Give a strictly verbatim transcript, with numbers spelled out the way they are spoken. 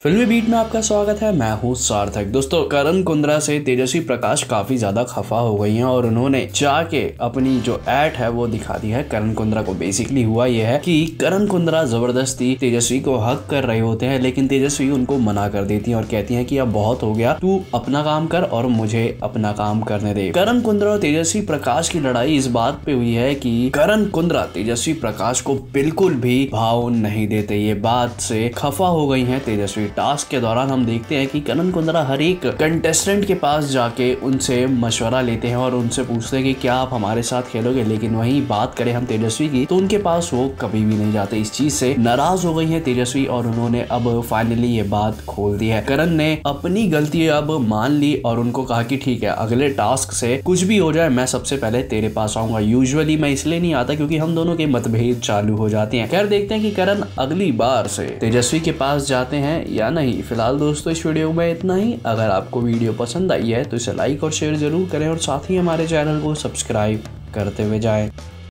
फिल्मी बीट में आपका स्वागत है। मैं हूँ सार्थक। दोस्तों, करण कुंद्रा से तेजस्वी प्रकाश काफी ज्यादा खफा हो गई हैं और उन्होंने जाके अपनी जो एड है वो दिखा दी है करण कुंद्रा को। बेसिकली हुआ यह है कि करण कुंद्रा जबरदस्ती तेजस्वी को हक कर रहे होते हैं, लेकिन तेजस्वी उनको मना कर देती है और कहती है कि अब बहुत हो गया, तू अपना काम कर और मुझे अपना काम करने दे। करण कुंद्रा और तेजस्वी प्रकाश की लड़ाई इस बात पे हुई है कि करण कुंद्रा तेजस्वी प्रकाश को बिल्कुल भी भाव नहीं देते। ये बात से खफा हो गई है तेजस्वी। टास्क के दौरान हम देखते हैं कि करण कुंद्रा हर एक कंटेस्टेंट के पास जाके उनसे मशवरा लेते हैं और उनसे पूछते हैं कि क्या आप हमारे साथ खेलोगे, लेकिन वही बात करें हम तेजस्वी की तो उनके पास वो कभी भी नहीं जाते। इस चीज से नाराज हो गई है तेजस्वी और उन्होंने अब फाइनली ये बात खोल दी है। करण ने अपनी गलती अब मान ली और उनको कहा कि ठीक है, अगले टास्क से कुछ भी हो जाए मैं सबसे पहले तेरे पास आऊंगा। यूजुअली मैं इसलिए नहीं आता क्योंकि हम दोनों के मतभेद चालू हो जाते हैं। खैर, देखते हैं कि करण अगली बार से तेजस्वी के पास जाते हैं या नहीं। फिलहाल दोस्तों, इस वीडियो में इतना ही। अगर आपको वीडियो पसंद आई है तो इसे लाइक और शेयर जरूर करें और साथ ही हमारे चैनल को सब्सक्राइब करते हुए जाएं।